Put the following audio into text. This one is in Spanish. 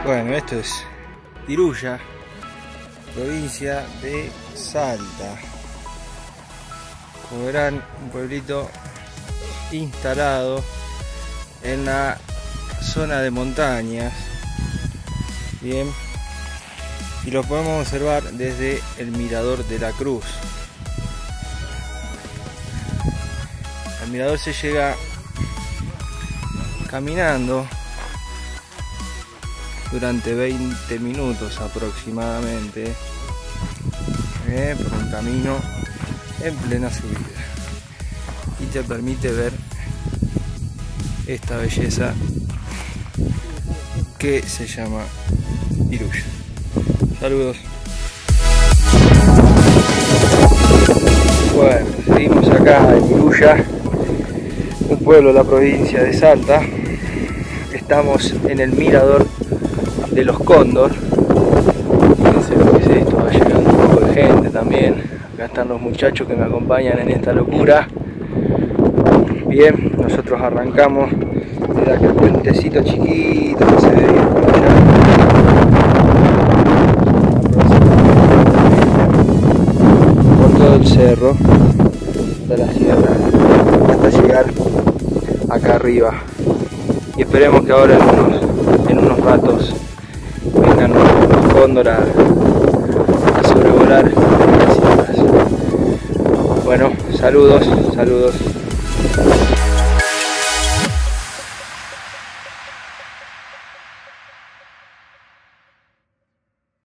Bueno, esto es Iruya, provincia de Salta. Como verán, un pueblito instalado en la zona de montañas. Bien, y lo podemos observar desde el mirador de la Cruz. Al mirador se llega caminando durante 20 minutos aproximadamente, por un camino en plena subida, y te permite ver esta belleza que se llama Iruya. Saludos. Bueno, seguimos acá en Iruya, un pueblo de la provincia de Salta. Estamos en el mirador de los Cóndor. Fíjense lo que es esto, va llegando un poco de gente también. Acá están los muchachos que me acompañan en esta locura. Bien, nosotros arrancamos desde aquel puentecito chiquito que se ve bien por allá, por todo el cerro de la sierra hasta llegar acá arriba. Y esperemos que ahora en unos ratos vengan los cóndor a sobrevolar las sierras. Bueno, saludos.